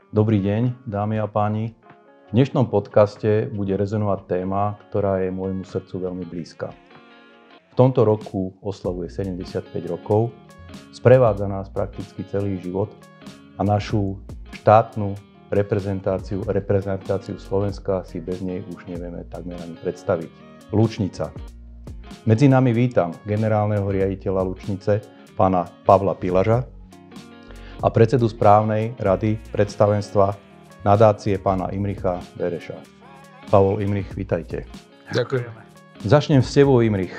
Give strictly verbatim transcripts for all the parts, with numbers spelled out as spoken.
Dobrý deň, dámy a páni. V dnešnom podcaste bude rezonovať téma, ktorá je môjmu srdcu veľmi blízka. V tomto roku oslavuje sedemdesiatpäť rokov, sprevádza nás prakticky celý život a našu štátnu reprezentáciu, reprezentáciu Slovenska si bez nej už nevieme takmer ani predstaviť. Lučnica. Medzi nami vítam generálneho riaditeľa Lučnice, pána Pavla Pilaža, a predsedu správnej rady predstavenstva nadácie pána Imricha Bereša. Pavol, Imrich, vítajte. Ďakujeme. Začnem s tebou, Imrich.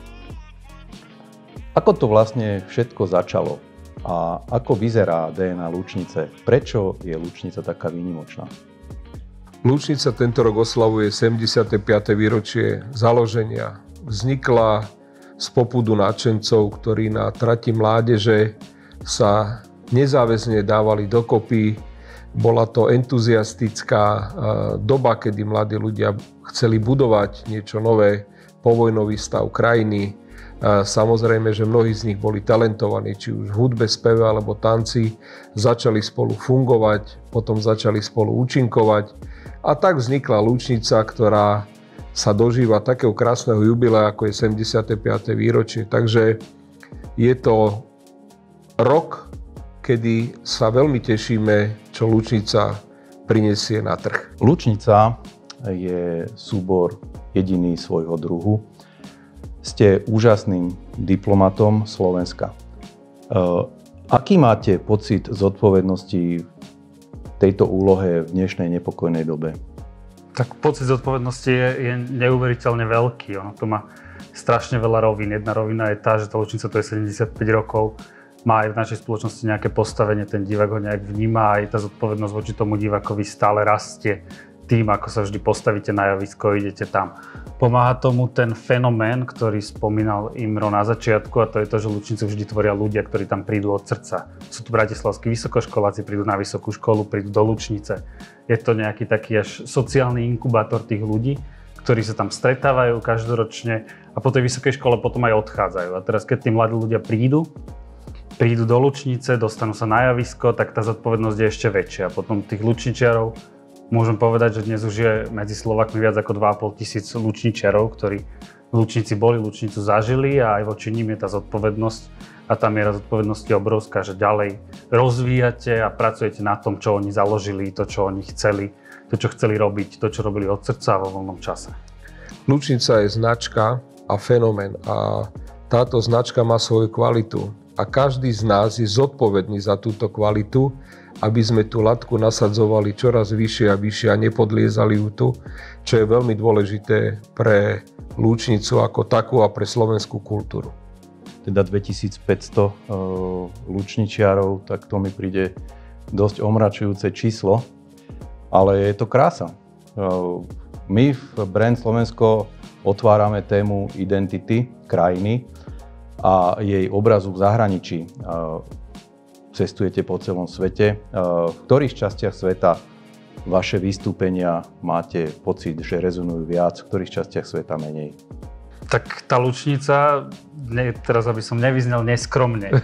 Ako to vlastne všetko začalo a ako vyzerá dé en á Lučnice? Prečo je Lučnica taká výnimočná? Lučnica tento rok oslavuje sedemdesiate piate výročie založenia. Vznikla z popudu nadšencov, ktorí na trati mládeže sa nezáväzne dávali dokopy. Bola to entuziastická doba, kedy mladí ľudia chceli budovať niečo nové, povojnový stav krajiny. Samozrejme, že mnohí z nich boli talentovaní, či už v hudbe, speve alebo tanci. Začali spolu fungovať, potom začali spolu účinkovať. A tak vznikla Lučnica, ktorá sa dožíva takého krásneho jubilea, ako je sedemdesiate piate výročie. Takže je to rok, kedy sa veľmi tešíme, čo Lučnica prinesie na trh. Lučnica je súbor jediný svojho druhu. Ste úžasným diplomatom Slovenska. Aký máte pocit zodpovednosti v tejto úlohe v dnešnej nepokojnej dobe? Tak pocit zodpovednosti je, je neuveriteľne veľký. Ono to má strašne veľa rovín. Jedna rovina je tá, že tá Lučnica to je sedemdesiatpäť rokov. Má aj v našej spoločnosti nejaké postavenie, ten divák ho nejak vníma, aj tá zodpovednosť voči tomu divákovi stále rastie tým, ako sa vždy postavíte na javisko, idete tam. Pomáha tomu ten fenomén, ktorý spomínal Imro na začiatku, a to je to, že Lučnicu vždy tvoria ľudia, ktorí tam prídu od srdca. Sú tu bratislavskí vysokoškoláci, prídu na vysokú školu, prídu do Lučnice. Je to nejaký taký až sociálny inkubátor tých ľudí, ktorí sa tam stretávajú každoročne a po tej vysokej škole potom aj odchádzajú. A teraz, keď tí mladí ľudia prídu, prídu do Lučnice, dostanú sa na javisko, tak tá zodpovednosť je ešte väčšia. A potom tých lučničiarov, môžem povedať, že dnes už je medzi Slovákmi viac ako dva a pol tisíc lučničiarov, ktorí v Lučnici boli, Lučnicu zažili a aj voči nim je tá zodpovednosť. A tá miera zodpovednosti je obrovská, že ďalej rozvíjate a pracujete na tom, čo oni založili, to, čo oni chceli, to, čo chceli robiť, to, čo robili od srdca vo voľnom čase. Lučnica je značka a fenomén a táto značka má svoju kvalitu. A každý z nás je zodpovedný za túto kvalitu, aby sme tú latku nasadzovali čoraz vyššie a vyššie a nepodliezali ju tu, čo je veľmi dôležité pre Lučnicu ako takú a pre slovenskú kultúru. Teda dvetisícpäťsto uh, lučničiarov, tak to mi príde dosť omračujúce číslo, ale je to krása. Uh, my v Brand Slovensko otvárame tému identity krajiny a jej obrazu v zahraničí. Cestujete po celom svete. V ktorých častiach sveta vaše vystúpenia máte pocit, že rezonujú viac, v ktorých častiach sveta menej? Tak tá Lučnica, ne, teraz aby som nevyznel neskromne,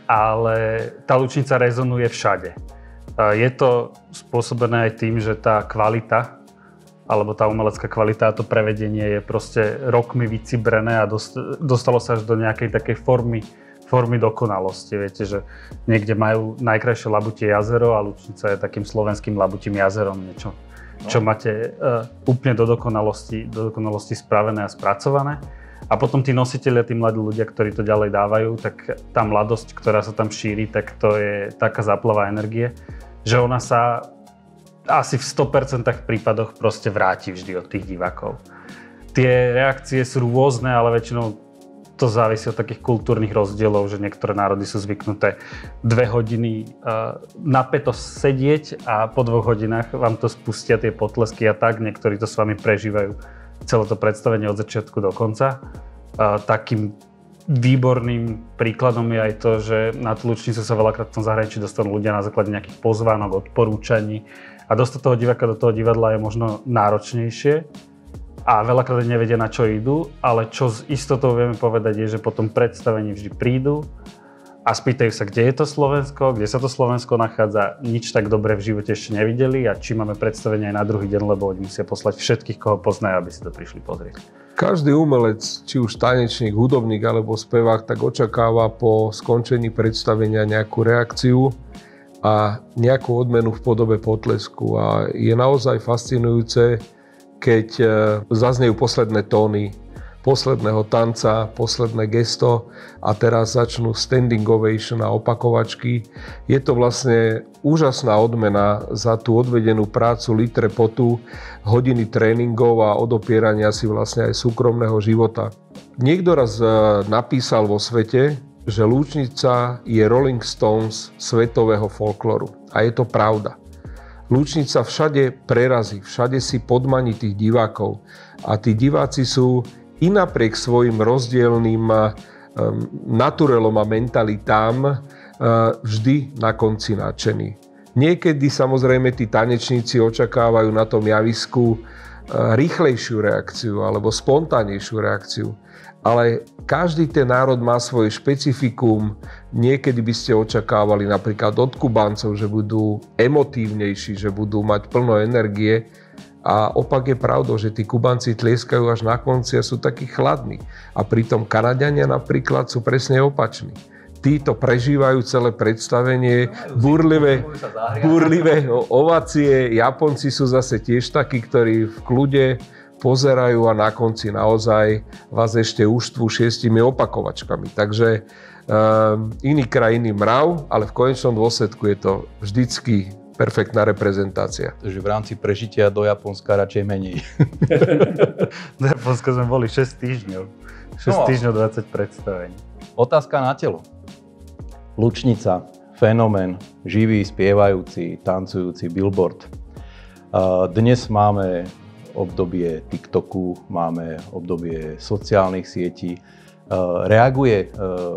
ale tá Lučnica rezonuje všade. Je to spôsobené aj tým, že tá kvalita alebo tá umelecká kvalita a to prevedenie je proste rokmi vycibrené a dostalo sa až do nejakej takej formy, formy dokonalosti. Viete, že niekde majú najkrajšie Labutie jazero a Lučnica je takým slovenským Labutím jazerom, niečo, čo máte uh, úplne do dokonalosti, do dokonalosti spravené a spracované. A potom tí nositelia, tí mladí ľudia, ktorí to ďalej dávajú, tak tá mladosť, ktorá sa tam šíri, tak to je taká záplava energie, že ona sa asi v sto percent prípadoch proste vráti vždy od tých divákov. Tie reakcie sú rôzne, ale väčšinou to závisí od takých kultúrnych rozdielov, že niektoré národy sú zvyknuté dve hodiny uh, napäto sedieť a po dvoch hodinách vám to spustia tie potlesky a tak. Niektorí to s vami prežívajú celé to predstavenie od začiatku do konca. Uh, takým výborným príkladom je aj to, že na tú Lučnicu sa veľakrát v tom zahraničí dostanú ľudia na základe nejakých pozvánok, odporúčaní. A dostať toho diváka do toho divadla je možno náročnejšie a veľakrát nevedia, na čo idú, ale čo s istotou vieme povedať je, že po tom predstavení vždy prídu a spýtajú sa, kde je to Slovensko, kde sa to Slovensko nachádza, nič tak dobre v živote ešte nevideli a či máme predstavenie aj na druhý deň, lebo oni musia poslať všetkých, koho poznajú, aby si to prišli pozrieť. Každý umelec, či už tanečník, hudobník alebo spevák, tak očakáva po skončení predstavenia nejakú reakciu a nejakú odmenu v podobe potlesku. A je naozaj fascinujúce, keď zaznejú posledné tóny posledného tanca, posledné gesto a teraz začnú standing ovation a opakovačky. Je to vlastne úžasná odmena za tú odvedenú prácu, litre potu, hodiny tréningov a odopierania si vlastne aj súkromného života. Niekto raz napísal vo svete, že Lúčnica je Rolling Stones svetového folklóru. A je to pravda. Lúčnica všade prerazí, všade si podmaní tých divákov. A tí diváci sú i napriek svojim rozdielným um, naturelom a mentalitám uh, vždy na konci nadšení. Niekedy samozrejme tí tanečníci očakávajú na tom javisku uh, rýchlejšiu reakciu alebo spontánnejšiu reakciu. Ale každý ten národ má svoje špecifikum. Niekedy by ste očakávali napríklad od Kubáncov, že budú emotívnejší, že budú mať plno energie. A opak je pravdou, že tí Kubánci tlieskajú až na konci a sú takí chladní. A pritom Kanaďania napríklad sú presne opační. Títo prežívajú celé predstavenie, burlivé, burlivé ovácie. Japonci sú zase tiež takí, ktorí v kľude pozerajú a na konci naozaj vás ešte uštvú šiestimi opakovačkami. Takže um, iný kraj, iný mrav, ale v konečnom dôsledku je to vždycky perfektná reprezentácia. Takže v rámci prežitia do Japonska radšej menej. Do Japonska sme boli šesť týždňov. šesť no. týždňov, dvadsať predstavení. Otázka na telo. Lúčnica, fenomén, živý, spievajúci, tancujúci billboard. Dnes máme obdobie TikToku, máme obdobie sociálnych sietí. Reaguje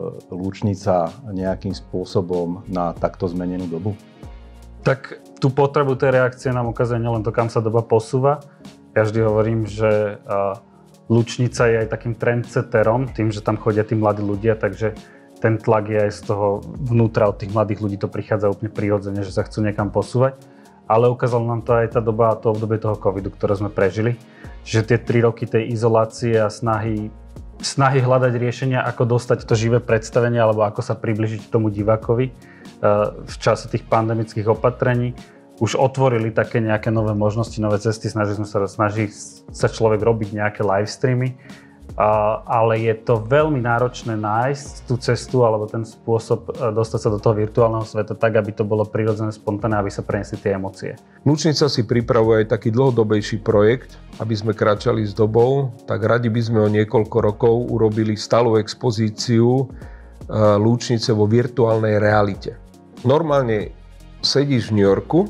Lúčnica nejakým spôsobom na takto zmenenú dobu? Tak tú potrebu tej reakcie nám ukazuje nielen to, kam sa doba posúva. Ja vždy hovorím, že Lúčnica je aj takým trendsetterom, tým, že tam chodia tí mladí ľudia, takže ten tlak je aj z toho vnútra od tých mladých ľudí, to prichádza úplne prirodzene, že sa chcú niekam posúvať. Ale ukázala nám to aj tá doba, to obdobie toho covidu, ktoré sme prežili. Čiže tie tri roky tej izolácie a snahy, snahy hľadať riešenia, ako dostať to živé predstavenie, alebo ako sa približiť k tomu divákovi v čase tých pandemických opatrení, už otvorili také nejaké nové možnosti, nové cesty. Snažili sme sa, snaží sa človek robiť nejaké live streamy, ale je to veľmi náročné nájsť tú cestu alebo ten spôsob dostať sa do toho virtuálneho sveta tak, aby to bolo prirodzené, spontánne, aby sa preniesli tie emócie. Lúčnica si pripravuje aj taký dlhodobejší projekt, aby sme kráčali s dobou, tak radi by sme o niekoľko rokov urobili stálu expozíciu Lúčnice vo virtuálnej realite. Normálne sedíš v New Yorku,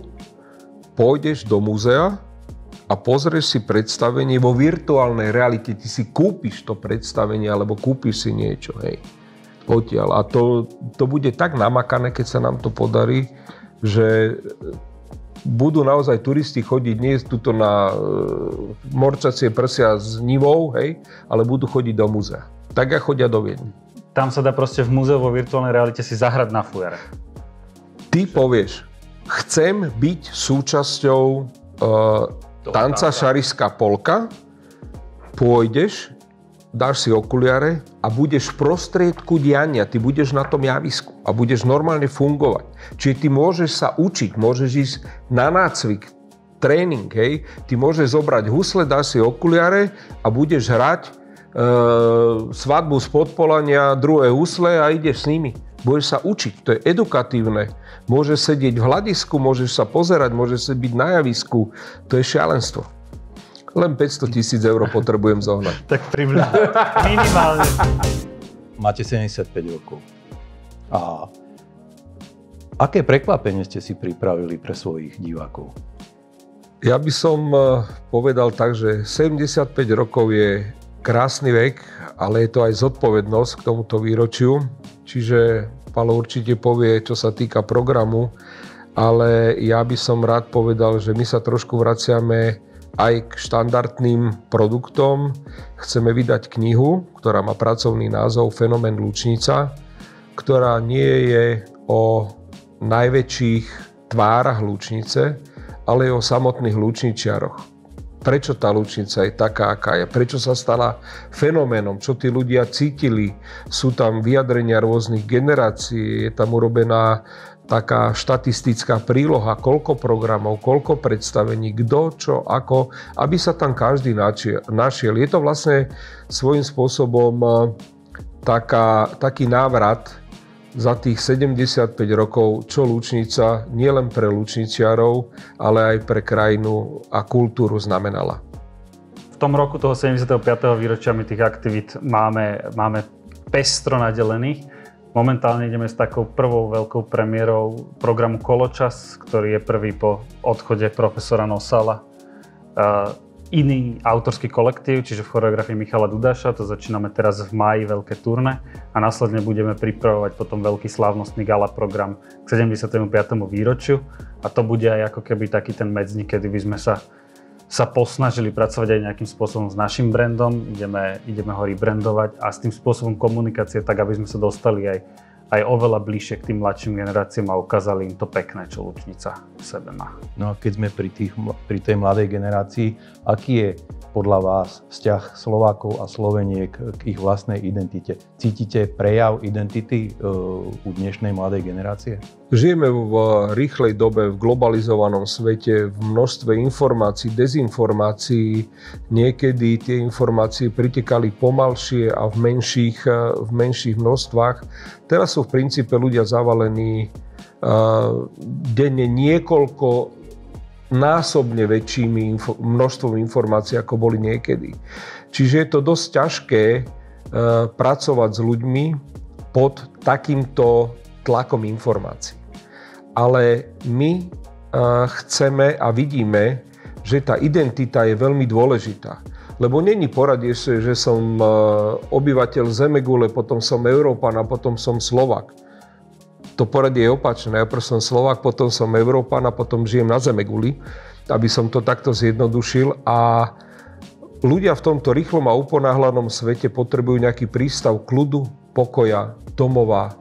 pôjdeš do múzea a pozrieš si predstavenie vo virtuálnej realite. Ty si kúpiš to predstavenie alebo kúpiš si niečo, hej, odtiaľ. A to, to bude tak namakané, keď sa nám to podarí, že budú naozaj turisti chodiť nie tuto na e, morčacie prsia s nivou, hej, ale budú chodiť do múzea. Tak ako chodia do Viedne. Tam sa dá proste v múzeu vo virtuálnej realite si zahrať na fujare. Ty povieš, chcem byť súčasťou uh, tanca šariská polka, pôjdeš, dáš si okuliare a budeš v prostriedku diania, ty budeš na tom javisku a budeš normálne fungovať. Čiže ty môžeš sa učiť, môžeš ísť na nácvik, tréning, hej, ty môžeš zobrať husle, dáš si okuliare a budeš hrať e, svadbu z Podpolania, druhé husle a ideš s nimi. Budeš sa učiť, to je edukatívne. Môžeš sedieť v hľadisku, môžeš sa pozerať, môžeš sa byť na javisku. To je šialenstvo. Len päťsto tisíc eur potrebujem zohnať. Tak približne. Minimálne. Máte sedemdesiatpäť rokov. A aké prekvapenie ste si pripravili pre svojich divákov? Ja by som povedal tak, že sedemdesiatpäť rokov je krásny vek, ale je to aj zodpovednosť k tomuto výročiu. Čiže Palo určite povie, čo sa týka programu, ale ja by som rád povedal, že my sa trošku vraciame aj k štandardným produktom. Chceme vydať knihu, ktorá má pracovný názov Fenomén Lúčnica, ktorá nie je o najväčších tvárach Lučnice, ale je o samotných lučničiaroch. Prečo tá Lučnica je taká, aká je? Prečo sa stala fenoménom? Čo tí ľudia cítili? Sú tam vyjadrenia rôznych generácií, je tam urobená taká štatistická príloha, koľko programov, koľko predstavení, kto, čo, ako, aby sa tam každý našiel. Je to vlastne svojím spôsobom taká, taký návrat za tých sedemdesiatpäť rokov, čo Lučnica nielen pre lučničiarov, ale aj pre krajinu a kultúru znamenala. V tom roku toho sedemdesiateho piateho výročia my tých aktivít máme, máme pestro nadelených. Momentálne ideme s takou prvou veľkou premiérou programu Koločas, ktorý je prvý po odchode profesora Nosala. Uh, iný autorský kolektív, čiže v choreografii Michala Dudaša, to začíname teraz v máji veľké turné a následne budeme pripravovať potom veľký slávnostný gala program k sedemdesiatemu piatemu výročiu a to bude aj ako keby taký ten medzník, kedy by sme sa, sa posnažili pracovať aj nejakým spôsobom s našim brandom, ideme, ideme ho rebrandovať a s tým spôsobom komunikácie, tak aby sme sa dostali aj, aj oveľa bližšie k tým mladším generáciám a ukázali im to pekné, čo Lučnica v sebe má. No a keď sme pri, tých, pri tej mladej generácii, aký je podľa vás vzťah Slovákov a Sloveniek k ich vlastnej identite? Cítite prejav identity uh, u dnešnej mladej generácie? Žijeme v rýchlej dobe, v globalizovanom svete, v množstve informácií, dezinformácií. Niekedy tie informácie pritekali pomalšie a v menších, v menších množstvách. Teraz sú v princípe ľudia zavalení uh, denne niekoľko násobne väčšími info, množstvom informácií, ako boli niekedy. Čiže je to dosť ťažké uh, pracovať s ľuďmi pod takýmto tlakom informácií. Ale my uh, chceme a vidíme, že tá identita je veľmi dôležitá. Lebo není poradie, že som uh, obyvateľ Zemegule, potom som Európan a potom som Slovák. To poradie je opačné. Najprv som Slovák, potom som Európan a potom žijem na Zemeguli, aby som to takto zjednodušil. A ľudia v tomto rýchlom a uponáhlanom svete potrebujú nejaký prístav kľudu, pokoja, domova,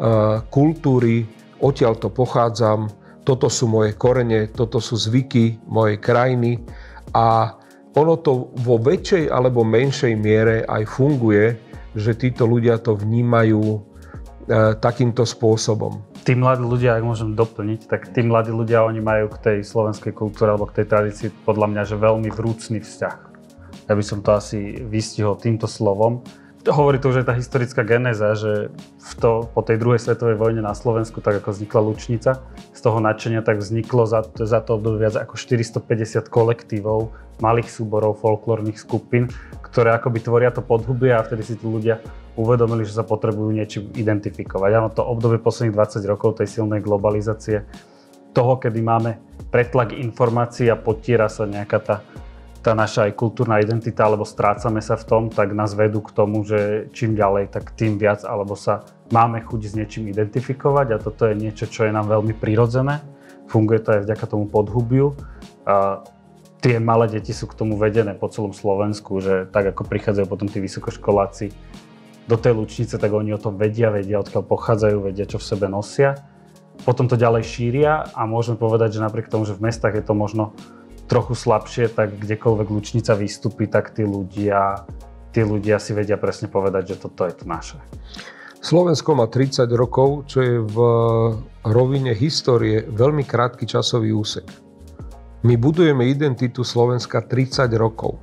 kultúry. Odtiaľ to pochádzam, toto sú moje korene, toto sú zvyky mojej krajiny. A ono to vo väčšej alebo menšej miere aj funguje, že títo ľudia to vnímajú takýmto spôsobom. Tí mladí ľudia, ak môžem doplniť, tak tí mladí ľudia, oni majú k tej slovenskej kultúre alebo k tej tradícii podľa mňa, že veľmi vrúcný vzťah. Ja by som to asi vystihol týmto slovom. Hovorí to už aj tá historická genéza, že v to, po tej druhej svetovej vojne na Slovensku, tak ako vznikla Lučnica, z toho nadšenia tak vzniklo za, za to obdobie viac ako štyristopäťdesiat kolektívov, malých súborov, folklórnych skupín, ktoré akoby tvoria to podhubie a vtedy si tu ľudia uvedomili, že sa potrebujú niečím identifikovať. Áno, to obdobie posledných dvadsať rokov tej silnej globalizácie, toho, kedy máme pretlak informácií a potiera sa nejaká tá, tá naša aj kultúrna identita, alebo strácame sa v tom, tak nás vedú k tomu, že čím ďalej, tak tým viac, alebo sa máme chuť s niečím identifikovať a toto je niečo, čo je nám veľmi prirodzené. Funguje to aj vďaka tomu podhubiu. A tie malé deti sú k tomu vedené po celom Slovensku, že tak ako prichádzajú potom tí vysokoškoláci do tej Lučnice, tak oni o tom vedia, vedia odkiaľ pochádzajú, vedia čo v sebe nosia. Potom to ďalej šíria a môžeme povedať, že napriek tomu, že v mestách je to možno trochu slabšie, tak kdekoľvek Lučnica vystúpi, tak tí ľudia, tí ľudia si vedia presne povedať, že toto je to naše. Slovensko má tridsať rokov, čo je v rovine histórie veľmi krátky časový úsek. My budujeme identitu Slovenska tridsať rokov.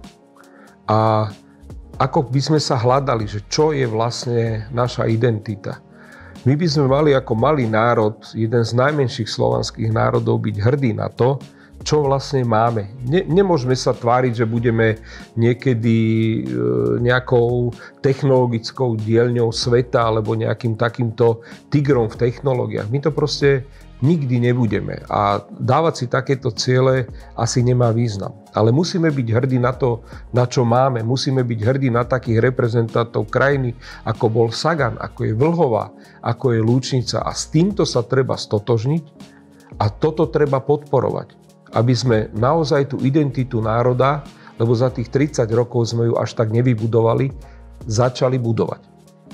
A ako by sme sa hľadali, že čo je vlastne naša identita. My by sme mali ako malý národ, jeden z najmenších slovanských národov, byť hrdý na to, čo vlastne máme. Ne, nemôžeme sa tváriť, že budeme niekedy e, nejakou technologickou dielňou sveta alebo nejakým takýmto tigrom v technológiách. My to proste nikdy nebudeme a dávať si takéto ciele asi nemá význam. Ale musíme byť hrdí na to, na čo máme. Musíme byť hrdí na takých reprezentantov krajiny, ako bol Sagan, ako je Vlhová, ako je Lučnica. A s týmto sa treba stotožniť a toto treba podporovať, aby sme naozaj tú identitu národa, lebo za tých tridsať rokov sme ju až tak nevybudovali, začali budovať.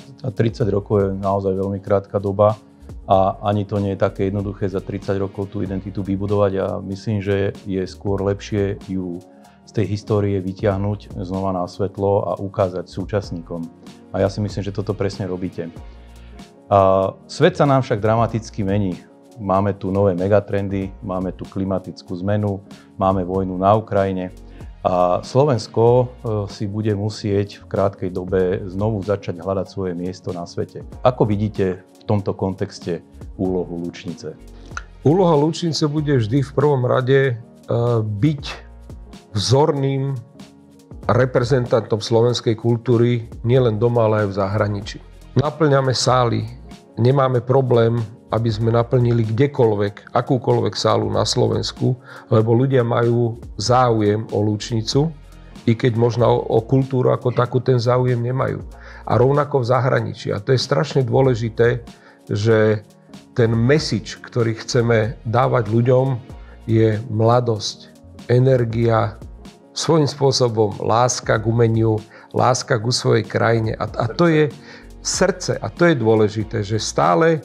A tridsať rokov je naozaj veľmi krátka doba a ani to nie je také jednoduché za tridsať rokov tú identitu vybudovať a myslím, že je skôr lepšie ju z tej histórie vyťahnuť znova na svetlo a ukázať súčasníkom. A ja si myslím, že toto presne robíte. A svet sa nám však dramaticky mení. Máme tu nové megatrendy, máme tu klimatickú zmenu, máme vojnu na Ukrajine a Slovensko si bude musieť v krátkej dobe znovu začať hľadať svoje miesto na svete. Ako vidíte v tomto kontexte úlohu Lučnice? Úloha Lučnice bude vždy v prvom rade byť vzorným reprezentantom slovenskej kultúry nielen doma, ale aj v zahraničí. Naplňame sály, nemáme problém, aby sme naplnili kdekoľvek, akúkoľvek sálu na Slovensku, lebo ľudia majú záujem o Lučnicu, i keď možno o kultúru ako takú ten záujem nemajú. A rovnako v zahraničí. A to je strašne dôležité, že ten message, ktorý chceme dávať ľuďom, je mladosť, energia, svojím spôsobom láska k umeniu, láska ku svojej krajine. A, a to je srdce. A to je dôležité, že stále e,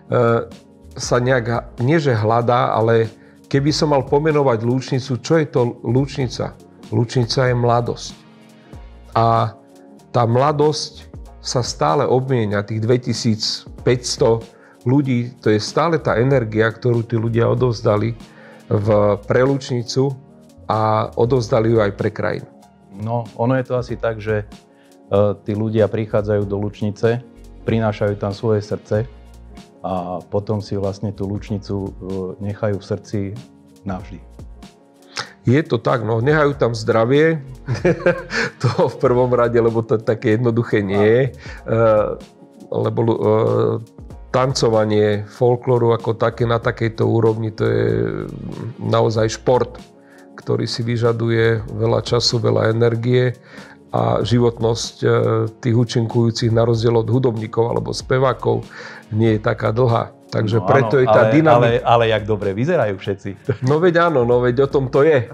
sa nejak, nie že hľadá, ale keby som mal pomenovať Lučnicu, čo je to Lučnica? Lučnica je mladosť. A tá mladosť sa stále obmienia, tých dvetisícpäťsto ľudí, to je stále tá energia, ktorú tí ľudia odovzdali v, pre Lučnicu a odovzdali ju aj pre krajinu. No, ono je to asi tak, že uh, tí ľudia prichádzajú do Lučnice, prinášajú tam svoje srdce a potom si vlastne tú Lučnicu uh, nechajú v srdci navždy. Je to tak, no nechajú tam zdravie, to v prvom rade, lebo to také jednoduché nie je, uh, lebo uh, tancovanie folklóru ako také na takejto úrovni, to je naozaj šport, ktorý si vyžaduje veľa času, veľa energie a životnosť tých účinkujúcich na rozdiel od hudobníkov alebo spevákov nie je taká dlhá. Takže no, preto áno, je tá ale, dynamika. Ale, ale jak dobre vyzerajú všetci. No veď áno, no veď o tom to je.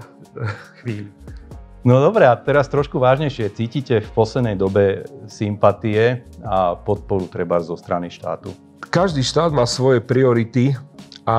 No dobre, a teraz trošku vážnejšie. Cítite v poslednej dobe sympatie a podporu treba zo strany štátu? Každý štát má svoje priority a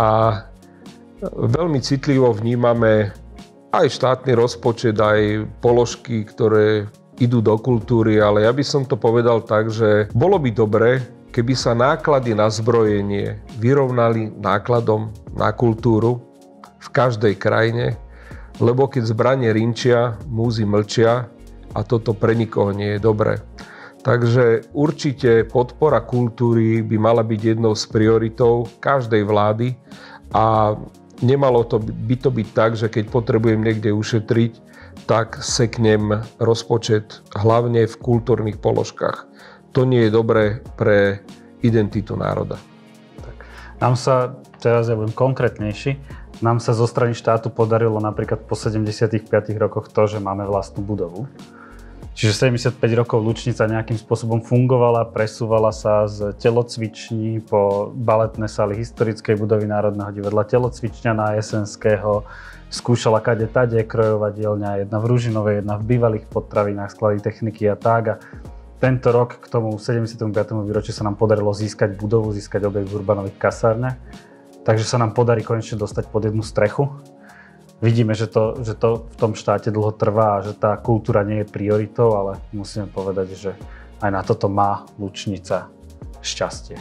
veľmi citlivo vnímame aj štátny rozpočet, aj položky, ktoré idú do kultúry, ale ja by som to povedal tak, že bolo by dobre, keby sa náklady na zbrojenie vyrovnali nákladom na kultúru v každej krajine, lebo keď zbranie rinčia, múzy mlčia a toto pre nikoho nie je dobré. Takže určite podpora kultúry by mala byť jednou z prioritov každej vlády a nemalo to by to byť tak, že keď potrebujem niekde ušetriť, tak seknem rozpočet hlavne v kultúrnych položkách. To nie je dobré pre identitu národa. Tak. Nám sa, teraz ja budem konkrétnejší, nám sa zo strany štátu podarilo napríklad po sedemdesiatich piatich rokoch to, že máme vlastnú budovu. Čiže sedemdesiatpäť rokov Lučnica nejakým spôsobom fungovala, presúvala sa z telocviční po baletné sály historickej budovy Národného divadla, telocvičňa na Jesenského, skúšala kade tade, krojová dielňa, jedna v Ružinovej, jedna v bývalých potravinách, sklady techniky a tak. A tento rok k tomu sedemdesiatemu piatemu výročiu sa nám podarilo získať budovu, získať objekt v Urbanových kasárne. Takže sa nám podarí konečne dostať pod jednu strechu. Vidíme, že to, že to v tom štáte dlho trvá a že tá kultúra nie je prioritou, ale musíme povedať, že aj na toto má Lučnica šťastie.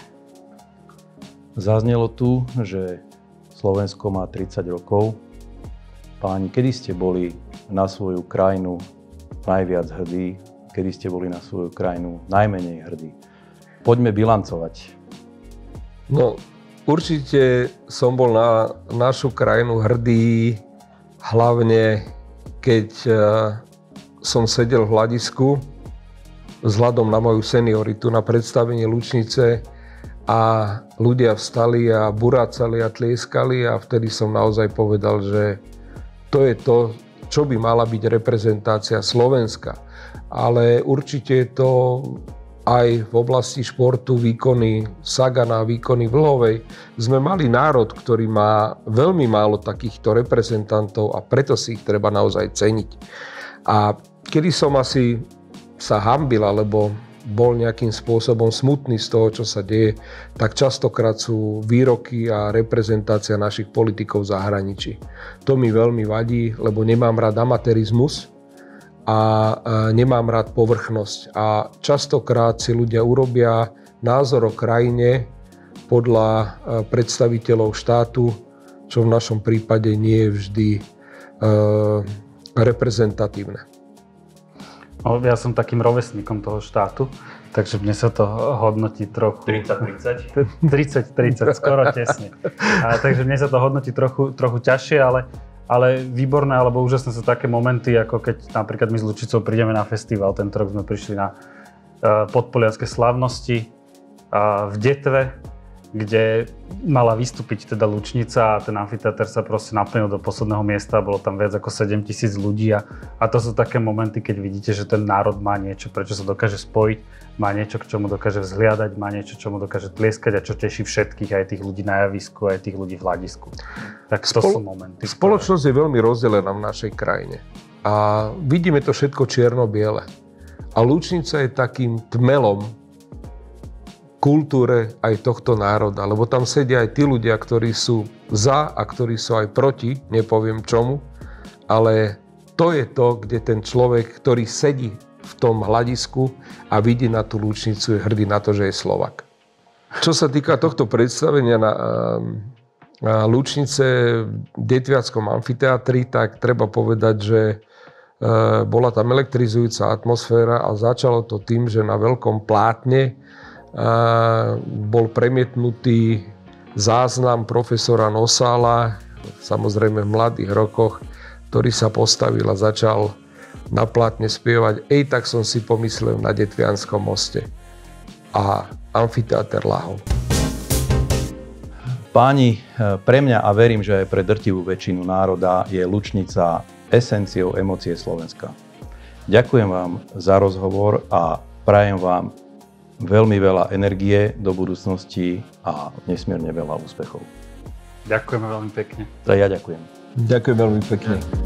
Zaznelo tu, že Slovensko má tridsať rokov. Páni, kedy ste boli na svoju krajinu najviac hrdí? Kedy ste boli na svoju krajinu najmenej hrdí? Poďme bilancovať. No, určite som bol na našu krajinu hrdý, hlavne keď som sedel v hľadisku vzhľadom na moju senioritu na predstavenie Lučnice a ľudia vstali a burácali a tlieskali a vtedy som naozaj povedal, že to je to, čo by mala byť reprezentácia Slovenska. Ale určite je to aj v oblasti športu, výkony Sagana, výkony Vlhovej. Sme mali národ, ktorý má veľmi málo takýchto reprezentantov a preto si ich treba naozaj ceniť. A kedy som asi sa hanbil, alebo bol nejakým spôsobom smutný z toho, čo sa deje, tak častokrát sú výroky a reprezentácia našich politikov v zahraničí. To mi veľmi vadí, lebo nemám rád amatérizmus a nemám rád povrchnosť. A častokrát si ľudia urobia názor o krajine podľa predstaviteľov štátu, čo v našom prípade nie je vždy e, reprezentatívne. No, ja som takým rovesníkom toho štátu, takže mne sa to hodnotí trochu... tridsať tridsať? tridsať tridsať, skoro tesne. A, takže mne sa to hodnotí trochu, trochu ťažšie, ale, ale výborné, alebo úžasné sú také momenty, ako keď napríklad my s Lučicou prídeme na festival. Tento rok sme prišli na uh, podpolianske slávnosti uh, v Detve, kde mala vystúpiť teda Lučnica a ten amfiteáter sa proste naplnil do posledného miesta, bolo tam viac ako sedem tisíc ľudí a, a to sú také momenty, keď vidíte, že ten národ má niečo, prečo sa dokáže spojiť, má niečo, k čomu dokáže vzhliadať, má niečo, čomu dokáže tlieskať a čo teší všetkých, aj tých ľudí na javisku, aj tých ľudí v hľadisku. Tak to Spolo- sú momenty. Spoločnosť ktoré... je veľmi rozdelená v našej krajine a vidíme to všetko čierno-biele. A Lučnica je takým tmelom kultúre aj tohto národa, lebo tam sedia aj tí ľudia, ktorí sú za a ktorí sú aj proti, nepoviem čomu, ale to je to, kde ten človek, ktorý sedí v tom hľadisku a vidí na tú Lučnicu, je hrdý na to, že je Slovak. Čo sa týka tohto predstavenia na, na Lučnice v Detviackom amfiteátri, tak treba povedať, že bola tam elektrizujúca atmosféra a začalo to tým, že na veľkom plátne a bol premietnutý záznam profesora Nosála, samozrejme v mladých rokoch, ktorý sa postavil a začal na plátne spievať Ej, tak som si pomyslel na Detvianskom moste. A amfiteáter lahol. Páni, pre mňa a verím, že aj pre drtivú väčšinu národa je Lučnica esenciou emócie Slovenska. Ďakujem vám za rozhovor a prajem vám veľmi veľa energie do budúcnosti a nesmierne veľa úspechov. Ďakujeme veľmi pekne. A ja ďakujem. Ďakujem veľmi pekne.